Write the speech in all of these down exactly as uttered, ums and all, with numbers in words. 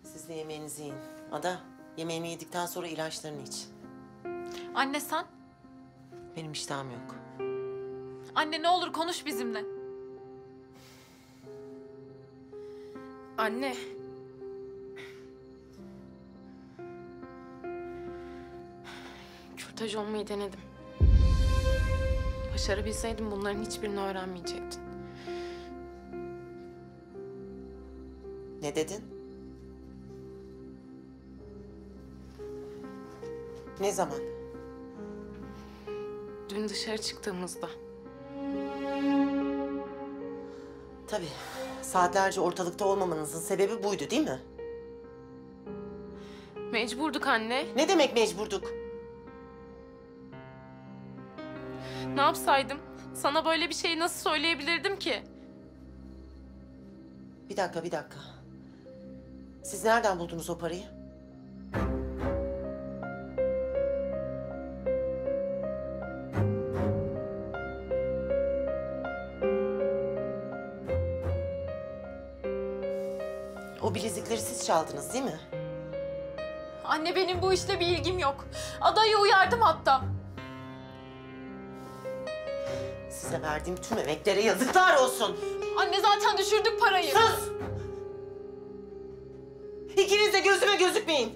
Siz de yemeğinizi yiyin. Ada, yemeğini yedikten sonra ilaçlarını iç. Anne sen? Benim iştahım yok. Anne ne olur konuş bizimle. Anne. Kürtaj olmayı denedim. Başarabilseydim bunların hiçbirini öğrenmeyecektin. Ne dedin? Ne zaman? Dün dışarı çıktığımızda. Tabii. Saatlerce ortalıkta olmamanızın sebebi buydu değil mi? Mecburduk anne. Ne demek mecburduk? Ne yapsaydım? Sana böyle bir şeyi nasıl söyleyebilirdim ki? Bir dakika, bir dakika. Siz nereden buldunuz o parayı? O bilezikleri siz çaldınız değil mi? Anne benim bu işle bir ilgim yok. Adayı uyardım hatta. Size verdiğim tüm emeklere yazıklar olsun. Anne zaten düşürdük parayı. Sus! İkiniz de gözüme gözükmeyin.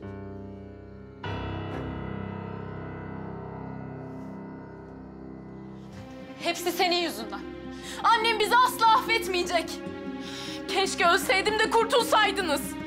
Hepsi senin yüzünden. Annem bizi asla affetmeyecek. Keşke ölseydim de kurtulsaydınız.